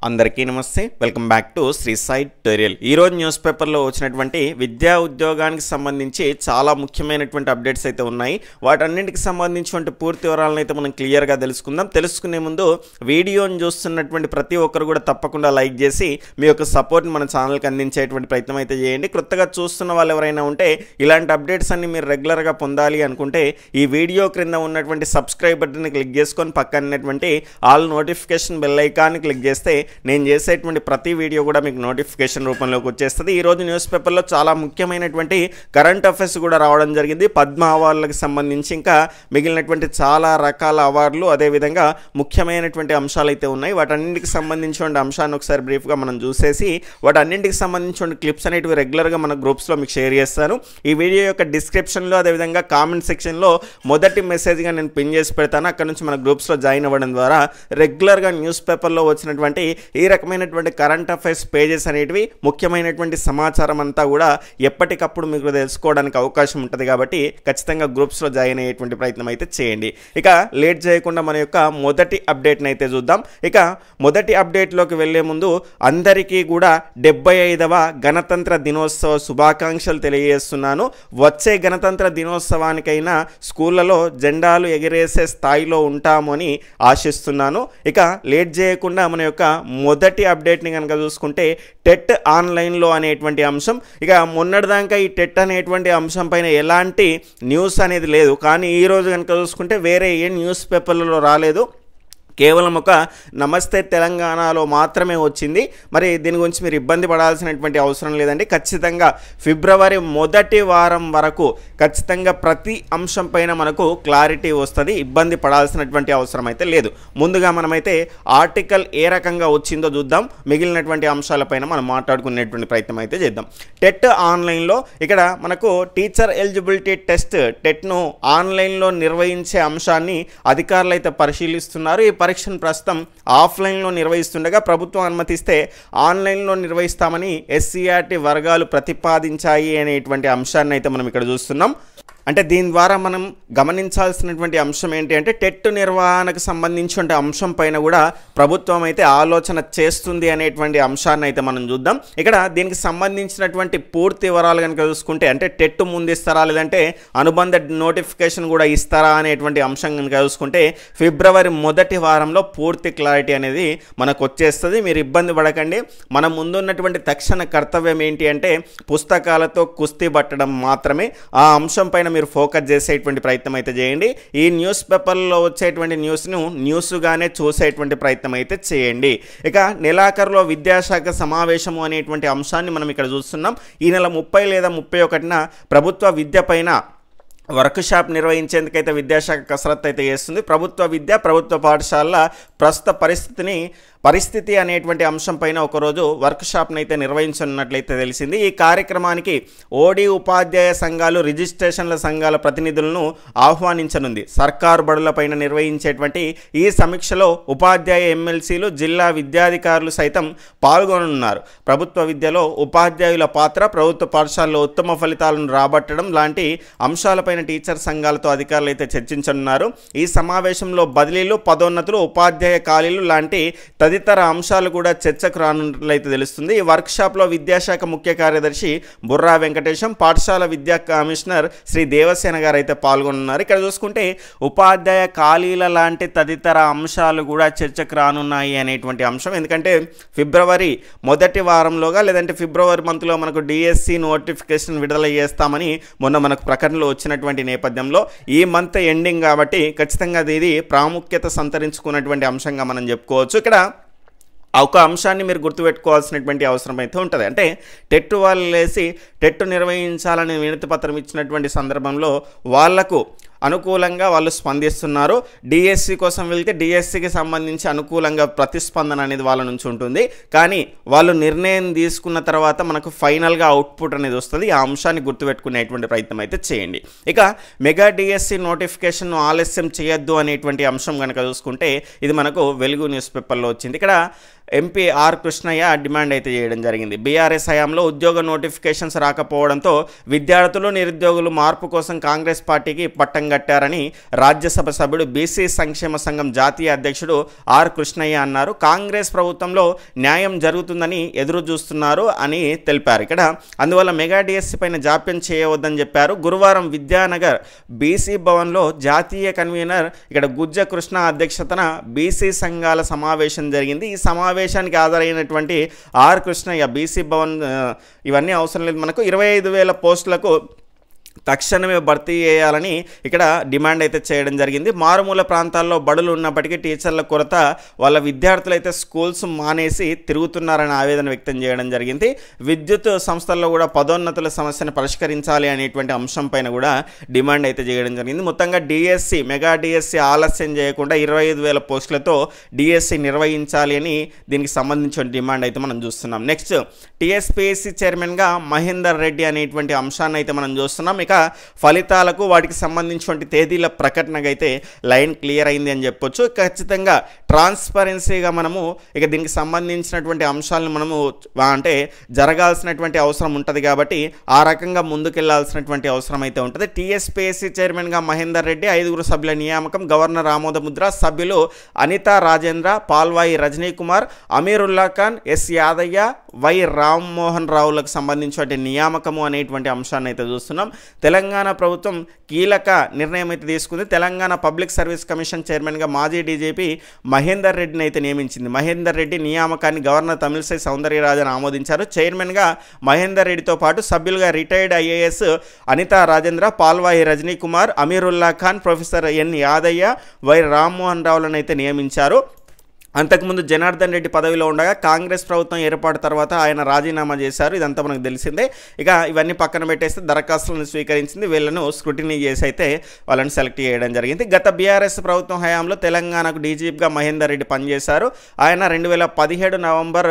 అందరికీ నమస్తే welcome back to Shri Sai tutorial. ఈ రోజు న్యూస్ పేపర్ లో వచ్చినటువంటి విద్యా ఉద్యోగానికి సంబంధించి చాలా ముఖ్యమైనటువంటి అప్డేట్స్ అయితే ఉన్నాయి। వాటన్నిటికి సంబంధించినటువంటి పూర్తి వివరాలను అయితే మనం క్లియర్ గా తెలుసుకుందాం। తెలుసుకునే ముందు వీడియోని చూస్తున్నటువంటి ప్రతి ఒక్కరు కూడా తప్పకుండా లైక్ చేసి మీ యొక్క సపోర్ట్ మన ఛానల్ కి అందించేటువంటి ప్రయత్నం అయితే చేయండి। కొత్తగా చూస్తున్న వాళ్ళు ఎవరైనా ఉంటే ఇలాంటి అప్డేట్స్ అన్ని మీరు రెగ్యులర్ గా పొందాలి అనుకుంటే ఈ వీడియో క్రింద ఉన్నటువంటి సబ్స్క్రైబ్ బటన్ ని క్లిక్ చేసుకొని పక్కన ఉన్నటువంటి ఆల్ నోటిఫికేషన్ బెల్ ఐకాన్ ని క్లిక్ చేస్తే నేను చేసేటువంటి ప్రతి వీడియో కూడా మీకు నోటిఫికేషన్ రూపంలోకి వచ్చేస్తుంది। ఈ రోజు న్యూస్ పేపర్లో చాలా ముఖ్యమైనటువంటి కరెంట్ అఫైర్స్ కూడా రావడం జరిగింది। పద్మ అవార్డులకు సంబంధించి ఇంకా మిగిలినటువంటి చాలా రకాల అవార్డులు అదేవిధంగా ముఖ్యమైనటువంటి అంశాలు అయితే ఉన్నాయి। వాటన్నింటికి సంబంధించిన అంశాన్ని ఒకసారి బ్రీఫ్గా మనం చూసేసి వాటన్నింటికి సంబంధించిన క్లిప్స్ అనేటివి రెగ్యులర్గా మన గ్రూప్స్లో మీకు షేర్ చేస్తాను। ఈ వీడియో యొక్క డిస్క్రిప్షన్లో అదేవిధంగా కామెంట్ సెక్షన్లో మొదటి మెసేజ్గా నేను పిన్ చేసి పెడతాను। అక్కడ నుంచి మన గ్రూప్స్లో జాయిన్ అవ్వడం ద్వారా రెగ్యులర్గా న్యూస్ పేపర్లో వచ్చినటువంటి ఈ రకమైనటువంటి కరెంట్ అఫైర్స్ పేజెస్ అనేటివి ముఖ్యమైనటువంటి సమాచారం అంతా కూడా ఎప్పటికప్పుడు మీకు తెలుసుకోవడానికి అవకాశం ఉంటుంది కాబట్టి ఖచ్చితంగా గ్రూప్స్లో జాయిన్ అయ్యేటువంటి ప్రయత్నం అయితే చేయండి। ఇక లేట్ చేయకుండా మన యొక్క మొదటి అప్డేట్ని అయితే చూద్దాం। ఇక మొదటి అప్డేట్లోకి వెళ్లే ముందు అందరికీ కూడా 75వ గణతంత్ర దినోత్సవ శుభాకాంక్షలు తెలియజేస్తున్నాను। వచ్చే గణతంత్ర దినోత్సవానికైనా స్కూళ్ళలో జెండాలు ఎగిరేసే స్థాయిలో ఉంటామని ఆశిస్తున్నాను। ఇక లేట్ చేయకుండా మన యొక్క మొదటి అప్డేట్ని కనుక చూసుకుంటే టెట్ ఆన్లైన్లో అనేటువంటి అంశం। ఇక మొన్నటిదాకా ఈ టెట్ అనేటువంటి అంశం పైన ఎలాంటి న్యూస్ అనేది లేదు, కానీ ఈరోజు కనుక చూసుకుంటే వేరే ఏ న్యూస్ పేపర్లలో రాలేదు, కేవలం ఒక నమస్తే తెలంగాణలో మాత్రమే వచ్చింది। మరి దీని గురించి మీరు ఇబ్బంది పడాల్సినటువంటి అవసరం లేదండి। ఖచ్చితంగా ఫిబ్రవరి మొదటి వారం వరకు ఖచ్చితంగా ప్రతి అంశం పైన మనకు క్లారిటీ వస్తుంది, ఇబ్బంది పడాల్సినటువంటి అవసరం అయితే లేదు। ముందుగా మనమైతే ఆర్టికల్ ఏ రకంగా వచ్చిందో చూద్దాం, మిగిలినటువంటి అంశాలపైన మనం మాట్లాడుకునేటువంటి ప్రయత్నం అయితే చేద్దాం। టెట్ ఆన్లైన్లో ఇక్కడ మనకు టీచర్ ఎలిజిబిలిటీ టెస్ట్ టెట్ను ఆన్లైన్లో నిర్వహించే అంశాన్ని అధికారులు అయితే పరిశీలిస్తున్నారు। ఈ పరీక్షను ప్రస్తుతం ఆఫ్లైన్లో నిర్వహిస్తుండగా ప్రభుత్వం అనుమతిస్తే ఆన్లైన్లో నిర్వహిస్తామని ఎస్సీఆర్టీ వర్గాలు ప్రతిపాదించాయి అనేటువంటి అంశాన్ని అయితే మనం ఇక్కడ చూస్తున్నాం। అంటే దీని ద్వారా మనం గమనించాల్సినటువంటి అంశం ఏంటి అంటే టెట్ నిర్వహణకు సంబంధించిన అంశం పైన కూడా ప్రభుత్వం అయితే ఆలోచన చేస్తుంది అనేటువంటి అంశాన్ని అయితే మనం చూద్దాం। ఇక్కడ దీనికి సంబంధించినటువంటి పూర్తి వివరాలు కనుక చూసుకుంటే అంటే టెట్ ముందు ఇస్తారా లేదంటే అనుబంధ నోటిఫికేషన్ కూడా ఇస్తారా అనేటువంటి అంశం కనుక చూసుకుంటే ఫిబ్రవరి మొదటి వారంలో పూర్తి క్లారిటీ అనేది మనకు వచ్చేస్తుంది। మీరు ఇబ్బంది పడకండి। మన ముందున్నటువంటి తక్షణ కర్తవ్యం ఏంటి అంటే పుస్తకాలతో కుస్తీ పట్టడం మాత్రమే। ఆ అంశం పైన మీరు ఫోకస్ చేసేటువంటి ప్రయత్నం అయితే చేయండి। ఈ న్యూస్ పేపర్లో వచ్చేటువంటి న్యూస్ను న్యూస్గానే చూసేటువంటి ప్రయత్నం అయితే చేయండి। ఇక నెలాఖరులో విద్యాశాఖ సమావేశము అనేటువంటి అంశాన్ని మనం ఇక్కడ చూస్తున్నాం। ఈ నెల 30 లేదా 31న ప్రభుత్వ విద్య పైన వర్క్ షాప్ నిర్వహించేందుకైతే విద్యాశాఖ కసరత్తు అయితే చేస్తుంది। ప్రభుత్వ విద్య ప్రభుత్వ పాఠశాలల ప్రస్తుత పరిస్థితి అనేటువంటి అంశం పైన ఒకరోజు వర్క్ షాప్ని అయితే నిర్వహించనున్నట్లయితే తెలిసింది। ఈ కార్యక్రమానికి ఓడి ఉపాధ్యాయ సంఘాలు రిజిస్ట్రేషన్ల సంఘాల ప్రతినిధులను ఆహ్వానించనుంది। సర్కారు బడులపైన నిర్వహించేటువంటి ఈ సమీక్షలో ఉపాధ్యాయ ఎమ్మెల్సీలు జిల్లా విద్యాధికారులు సైతం పాల్గొనున్నారు। ప్రభుత్వ విద్యలో ఉపాధ్యాయుల పాత్ర, ప్రభుత్వ పాఠశాలలో ఉత్తమ ఫలితాలను రాబట్టడం లాంటి అంశాలపైన టీచర్ సంఘాలతో అధికారులు అయితే చర్చించనున్నారు। ఈ సమావేశంలో బదిలీలు, పదోన్నతులు, ఉపాధ్యాయ ఖాళీలు లాంటి తదితర అంశాలు కూడా చర్చకు రానున్నట్లయితే తెలుస్తుంది। ఈ వర్క్షాప్లో విద్యాశాఖ ముఖ్య కార్యదర్శి బుర్రా వెంకటేశం, పాఠశాల విద్యా కమిషనర్ శ్రీ దేవసేన గారు అయితే పాల్గొన్నారు। ఇక్కడ చూసుకుంటే ఉపాధ్యాయ ఖాళీల లాంటి తదితర అంశాలు కూడా చర్చకు రానున్నాయి అనేటువంటి అంశం। ఎందుకంటే ఫిబ్రవరి మొదటి వారంలోగా లేదంటే ఫిబ్రవరి మంత్లో మనకు డిఎస్సి నోటిఫికేషన్ విడుదల చేస్తామని మొన్న మనకు ప్రకటనలో వచ్చినటువంటి నేపథ్యంలో ఈ మంత్ ఎండింగ్ కాబట్టి ఖచ్చితంగా ఇది ప్రాముఖ్యత సంతరించుకున్నటువంటి అంశంగా మనం చెప్పుకోవచ్చు। ఇక్కడ ఒక అంశాన్ని మీరు గుర్తుపెట్టుకోవాల్సినటువంటి అవసరం అయితే ఉంటుంది। అంటే టెట్ వాళ్ళు లేసి టెట్ నిర్వహించాలని వినతి పత్రం ఇచ్చినటువంటి సందర్భంలో వాళ్లకు అనుకూలంగా వాళ్ళు స్పందిస్తున్నారు। డిఎస్సి కోసం వెళ్తే డిఎస్సికి సంబంధించి అనుకూలంగా ప్రతిస్పందన అనేది వాళ్ళ నుంచి ఉంటుంది, కానీ వాళ్ళు నిర్ణయం తీసుకున్న తర్వాత మనకు ఫైనల్గా అవుట్పుట్ అనేది వస్తుంది। ఆ అంశాన్ని గుర్తుపెట్టుకునేటువంటి ప్రయత్నం అయితే చేయండి। ఇక మెగా డిఎస్సి నోటిఫికేషన్ ఆలస్యం చేయొద్దు అనేటువంటి అంశం కనుక చూసుకుంటే ఇది మనకు వెలుగు న్యూస్ పేపర్లో వచ్చింది। ఇక్కడ ఎంపీ ఆర్ కృష్ణయ్య డిమాండ్ అయితే చేయడం జరిగింది. బీఆర్ఎస్ హయాంలో ఉద్యోగ నోటిఫికేషన్స్ రాకపోవడంతో విద్యార్థులు నిరుద్యోగులు మార్పు కోసం కాంగ్రెస్ పార్టీకి పట్టం కట్టారని రాజ్యసభ సభ్యుడు బీసీ సంక్షేమ సంఘం జాతీయ అధ్యక్షుడు ఆర్ కృష్ణయ్య అన్నారు. కాంగ్రెస్ ప్రభుత్వంలో న్యాయం జరుగుతుందని ఎదురు చూస్తున్నారు అని తెలిపారు. ఇక్కడ అందువల్ల మెగా డిఎస్సి పైన జాప్యం చేయవద్దని చెప్పారు. గురువారం విద్యానగర్ బీసీ భవన్లో జాతీయ కన్వీనర్ ఇక్కడ గుజ్జ కృష్ణ అధ్యక్షతన బీసీ సంఘాల సమావేశం జరిగింది. ఈ సమావేశానికి హాజరైనటువంటి ఆర్ కృష్ణయ్య బీసీ భవన్ ఇవన్నీ అవసరం లేదు, మనకు 25,000 పోస్టులకు తక్షణమే భర్తీ చేయాలని ఇక్కడ డిమాండ్ అయితే చేయడం జరిగింది. మారుమూల ప్రాంతాల్లో బడులు ఉన్నప్పటికీ టీచర్ల కొరత, వాళ్ళ విద్యార్థులు అయితే స్కూల్స్ మానేసి తిరుగుతున్నారని ఆవేదన వ్యక్తం చేయడం జరిగింది. విద్యుత్ సంస్థల్లో కూడా పదోన్నతుల సమస్యను పరిష్కరించాలి అనేటువంటి అంశం పైన కూడా డిమాండ్ అయితే చేయడం జరిగింది. మొత్తంగా డిఎస్సి మెగా డిఎస్సి ఆలస్యం చేయకుండా 25,000 పోస్టులతో డిఎస్సి నిర్వహించాలి అని దీనికి సంబంధించిన డిమాండ్ అయితే మనం చూస్తున్నాం. నెక్స్ట్ టీఎస్పీఎస్సీ చైర్మన్గా మహేందర్ రెడ్డి అనేటువంటి అంశాన్ని అయితే మనం చూస్తున్నాం. ఇక ఫలితాలకు వాటికి సంబంధించిన తేదీల ప్రకటనగా అయితే లైన్ క్లియర్ అయింది అని చెప్పొచ్చు. ఖచ్చితంగా ట్రాన్స్పరెన్సీగా మనము ఇక దీనికి సంబంధించినటువంటి అంశాలను మనము అంటే జరగాల్సినటువంటి అవసరం ఉంటుంది కాబట్టి ఆ రకంగా ముందుకెళ్లాల్సినటువంటి అవసరం అయితే ఉంటుంది. టీఎస్పీఎస్సీ చైర్మన్గా మహేందర్ రెడ్డి, 5 సభ్యుల నియామకం, గవర్నర్ ఆమోద ముద్ర, సభ్యులు అనితా రాజేంద్ర, పాల్వాయి రజనీ కుమార్, అమీరుల్లా ఖాన్, ఎస్ యాదయ్య, వై రామ్మోహన్ రావులకు సంబంధించిన నియామకము అనేటువంటి అంశాన్ని అయితే చూస్తున్నాం. తెలంగాణ ప్రభుత్వం కీలక నిర్ణయం అయితే తీసుకుంది. తెలంగాణ పబ్లిక్ సర్వీస్ కమిషన్ చైర్మన్గా మాజీ డీజీపీ మహేందర్ రెడ్డిని అయితే నియమించింది. మహేందర్ రెడ్డి నియామకాన్ని గవర్నర్ తమిళిసై సౌందర్యరాజన్ ఆమోదించారు. చైర్మన్గా మహేందర్ రెడ్డితో పాటు సభ్యులుగా retired IAS Anitha Rajendra, Palvai Rajani Kumar, Ameerullah Khan, professor N Yadaiah, Y Rammohan రావులను అయితే నియమించారు. అంతకుముందు జనార్దన్ రెడ్డి పదవిలో ఉండగా కాంగ్రెస్ ప్రభుత్వం ఏర్పాటు తర్వాత ఆయన రాజీనామా చేశారు. ఇదంతా మనకు తెలిసిందే. ఇక ఇవన్నీ పక్కన పెట్టేస్తే దరఖాస్తులను స్వీకరించింది, వీళ్ళను స్క్రూటినీ చేసి అయితే వాళ్ళని సెలెక్ట్ చేయడం జరిగింది. గత బీఆర్ఎస్ ప్రభుత్వం హయాంలో తెలంగాణకు డీజీపీగా మహేందర్ రెడ్డి పనిచేశారు. ఆయన 2017 నవంబర్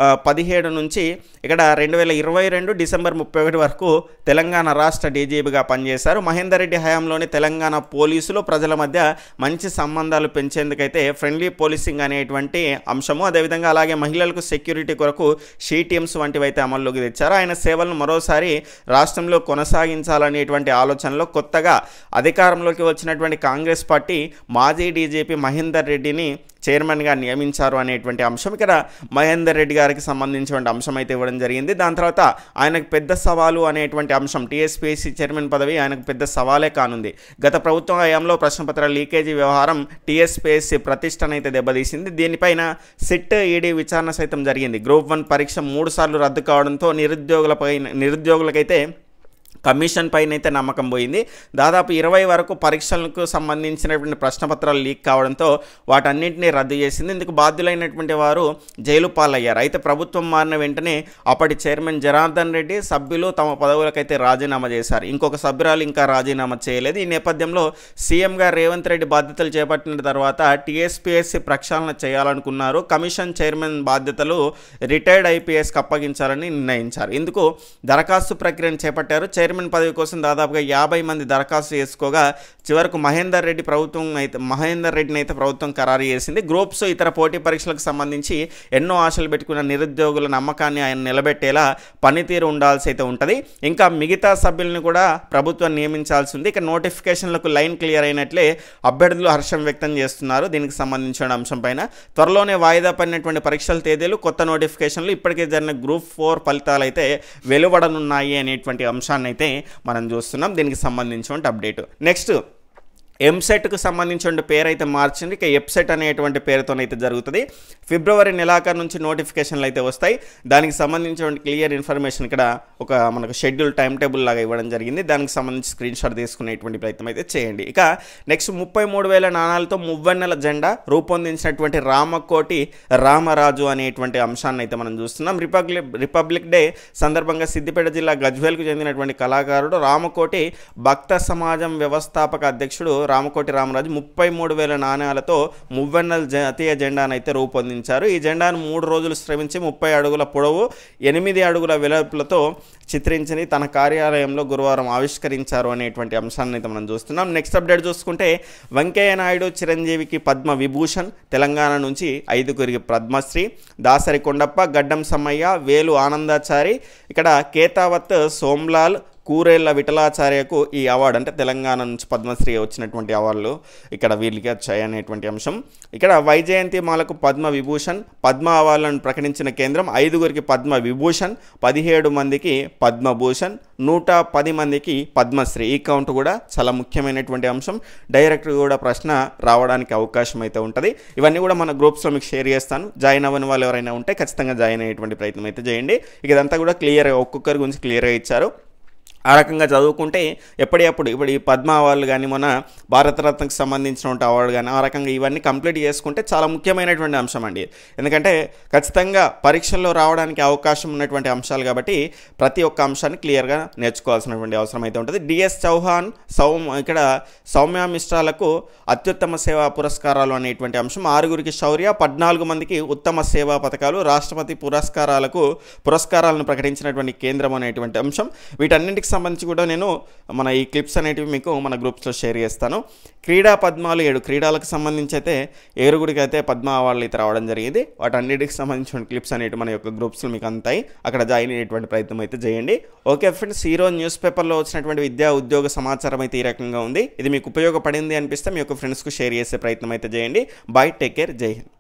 17 నుంచి ఇక్కడ 2022 డిసెంబర్ 31 వరకు తెలంగాణ రాష్ట్ర డీజీపీగా పనిచేశారు. మహేందర్ రెడ్డి హయాంలోని తెలంగాణ పోలీసులు ప్రజల మధ్య మంచి సంబంధాలు పెంచేందుకైతే ఫ్రెండ్లీ పోలీసింగ్ అనే అంశము, అదేవిధంగా అలాగే మహిళలకు సెక్యూరిటీ కొరకు షీటీఎంస్ వంటివి అయితే అమల్లోకి తెచ్చారు. ఆయన సేవలను మరోసారి రాష్ట్రంలో కొనసాగించాలనేటువంటి ఆలోచనలో కొత్తగా అధికారంలోకి వచ్చినటువంటి కాంగ్రెస్ పార్టీ మాజీ డీజీపీ మహేందర్ రెడ్డిని చైర్మన్గా నియమించారు అనేటువంటి అంశం ఇక్కడ మహేందర్ రెడ్డి గారికి సంబంధించిన అంశం అయితే ఇవ్వడం జరిగింది. దాని తర్వాత ఆయనకు పెద్ద సవాలు అనేటువంటి అంశం, టీఎస్పీఎస్సీ చైర్మన్ పదవి ఆయనకు పెద్ద సవాలే కానుంది. గత ప్రభుత్వం హయాంలో ప్రశ్నపత్రాల లీకేజీ వ్యవహారం టీఎస్పీఎస్సీ ప్రతిష్టను అయితే దెబ్బతీసింది. దీనిపైన సిట్ ఈడీ విచారణ సైతం జరిగింది. గ్రూప్ 1 పరీక్ష 3 సార్లు రద్దు కావడంతో నిరుద్యోగులకైతే కమిషన్ పైన అయితే నమ్మకం పోయింది. దాదాపు 20 వరకు పరీక్షలకు సంబంధించినటువంటి ప్రశ్నపత్రాలు లీక్ కావడంతో వాటన్నింటినీ రద్దు చేసింది. ఇందుకు బాధ్యులైనటువంటి వారు జైలు పాలయ్యారు. అయితే ప్రభుత్వం మారిన వెంటనే అప్పటి చైర్మన్ జనార్దన్ రెడ్డి సభ్యులు తమ పదవులకైతే రాజీనామా చేశారు. ఇంకొక సభ్యురాలు ఇంకా రాజీనామా చేయలేదు. ఈ నేపథ్యంలో సీఎంగా రేవంత్ రెడ్డి బాధ్యతలు చేపట్టిన తర్వాత టీఎస్పీఎస్సీ ప్రక్షాళన చేయాలనుకున్నారు. కమిషన్ చైర్మన్ బాధ్యతలు రిటైర్డ్ ఐపీఎస్కి అప్పగించాలని నిర్ణయించారు. ఇందుకు దరఖాస్తు ప్రక్రియను చేపట్టారు. చైర్మన్ పదవి కోసం దాదాపుగా 50 మంది దరఖాస్తు చేసుకోగా చివరకు మహేందర్ రెడ్డిని అయితే ప్రభుత్వం ఖరారు చేసింది. గ్రూప్స్ ఇతర పోటీ పరీక్షలకు సంబంధించి ఎన్నో ఆశలు పెట్టుకున్న నిరుద్యోగుల నమ్మకాన్ని ఆయన నిలబెట్టేలా పనితీరు ఉండాల్సి అయితే ఉంటుంది. ఇంకా మిగతా సభ్యులను కూడా ప్రభుత్వం నియమించాల్సి ఉంది. ఇక నోటిఫికేషన్లకు లైన్ క్లియర్ అయినట్లే అభ్యర్థులు హర్షం వ్యక్తం చేస్తున్నారు. దీనికి సంబంధించిన అంశం పైన త్వరలోనే వాయిదా పడినటువంటి పరీక్షల తేదీలు, కొత్త నోటిఫికేషన్లు, ఇప్పటికే జరిగిన గ్రూప్ 4 ఫలితాలు అయితే వెలువడనున్నాయి అనేటువంటి అంశాన్ని అయితే మనం చూస్తున్నాం. దీనికి సంబంధించిన అప్డేట్. నెక్స్ట్ ఎంసెట్కు సంబంధించిన పేరు అయితే మార్చింది. ఇక ఎప్సెట్ అనేటువంటి పేరుతోనైతే జరుగుతుంది. ఫిబ్రవరి నెలాఖరు నుంచి నోటిఫికేషన్లు అయితే వస్తాయి. దానికి సంబంధించిన క్లియర్ ఇన్ఫర్మేషన్ ఇక్కడ ఒక మనకు షెడ్యూల్ టైం టేబుల్ లాగా ఇవ్వడం జరిగింది. దానికి సంబంధించి స్క్రీన్ షాట్ తీసుకునేటువంటి ప్రయత్నం అయితే చేయండి. ఇక నెక్స్ట్ 33,000 నాణాలతో మువ్వన్నెల జెండా రూపొందించినటువంటి రామకోటి రామరాజు అనేటువంటి అంశాన్ని అయితే మనం చూస్తున్నాం. రిపబ్లిక్ డే సందర్భంగా సిద్దిపేట జిల్లా గజ్వేల్కు చెందినటువంటి కళాకారుడు రామకోటి భక్త సమాజం వ్యవస్థాపక అధ్యక్షుడు రామకోటి రామరాజు 33,000 నాణ్యాలతో మువ్వెన్నెల జాతీయ జెండాను అయితే రూపొందించారు. ఈ జెండాను 3 రోజులు శ్రమించి 30 అడుగుల పొడవు 8 అడుగుల వెడల్పులతో చిత్రించి తన కార్యాలయంలో గురువారం ఆవిష్కరించారు అనేటువంటి అంశాన్ని అయితే మనం చూస్తున్నాం. నెక్స్ట్ అప్డేట్ చూసుకుంటే వెంకయ్య నాయుడు చిరంజీవికి పద్మ విభూషణ్, తెలంగాణ నుంచి 5గురికి పద్మశ్రీ, దాసరి కొండప్ప, గడ్డం సమ్మయ్య, వేలు ఆనందాచారి, ఇక్కడ కేతావత్ సోమ్లాల్, కూరేళ్ల విఠలాచార్యకు ఈ అవార్డు అంటే తెలంగాణ నుంచి పద్మశ్రీ వచ్చినటువంటి అవార్డులు ఇక్కడ వీళ్ళకి వచ్చాయి అనేటువంటి అంశం. ఇక్కడ వైజయంతి మాలకు పద్మ విభూషణ్, పద్మ అవార్డులను ప్రకటించిన కేంద్రం 5గురికి పద్మ విభూషణ్, 17 మందికి పద్మభూషణ్, 110 మందికి పద్మశ్రీ. ఈ కౌంట్ కూడా చాలా ముఖ్యమైనటువంటి అంశం. డైరెక్ట్ కూడా ప్రశ్న రావడానికి అవకాశం అయితే ఉంటుంది. ఇవన్నీ కూడా మన గ్రూప్స్లో మీకు షేర్ చేస్తాను. జాయిన్ అవ్వని వాళ్ళు ఎవరైనా ఉంటే ఖచ్చితంగా జాయిన్ అయ్యేటువంటి ప్రయత్నం అయితే చేయండి. ఇదంతా కూడా క్లియర్గా ఒక్కొక్కరి గురించి క్లియర్గా ఇచ్చారు. ఆ రకంగా చదువుకుంటే ఎప్పటికప్పుడు ఇప్పుడు ఈ పద్మ అవార్డులు కానీ మన భారతరత్నకు సంబంధించినటువంటి అవార్డు కానీ ఆ రకంగా ఇవన్నీ కంప్లీట్ చేసుకుంటే చాలా ముఖ్యమైనటువంటి అంశం అండి. ఎందుకంటే ఖచ్చితంగా పరీక్షల్లో రావడానికి అవకాశం ఉన్నటువంటి అంశాలు కాబట్టి ప్రతి ఒక్క అంశాన్ని క్లియర్గా నేర్చుకోవాల్సినటువంటి అవసరం అయితే ఉంటుంది. డిఎస్ చౌహాన్, ఇక్కడ సౌమ్య మిశ్రాలకు అత్యుత్తమ సేవా పురస్కారాలు అనేటువంటి అంశం, 6గురికి శౌర్య, 14 మందికి ఉత్తమ సేవా పథకాలు, రాష్ట్రపతి పురస్కారాలను ప్రకటించినటువంటి కేంద్రం అనేటువంటి అంశం. వీటన్నింటికి సంబంధించి కూడా నేను మన ఈ క్లిప్స్ అనేటివి మీకు మన గ్రూప్స్లో షేర్ చేస్తాను. క్రీడా పద్మాలు 7 క్రీడలకు సంబంధించి అయితే 7గురికి అయితే పద్మ అవార్డులు అయితే రావడం జరిగింది. వాటన్నిటికి సంబంధించిన క్లిప్స్ అనేవి మన యొక్క గ్రూప్స్లో మీకు అంతాయి. అక్కడ జాయిన్ అయ్యేటువంటి ప్రయత్నం అయితే చేయండి. ఓకే ఫ్రెండ్స్, ఈరోజు న్యూస్ పేపర్లో వచ్చినటువంటి విద్యా ఉద్యోగ సమాచారం అయితే ఈ రకంగా ఉంది. ఇది మీకు ఉపయోగపడింది అనిపిస్తే మీ యొక్క ఫ్రెండ్స్కు షేర్ చేసే ప్రయత్నం అయితే చేయండి. బై, టేక్ కేర్, జై హింద్.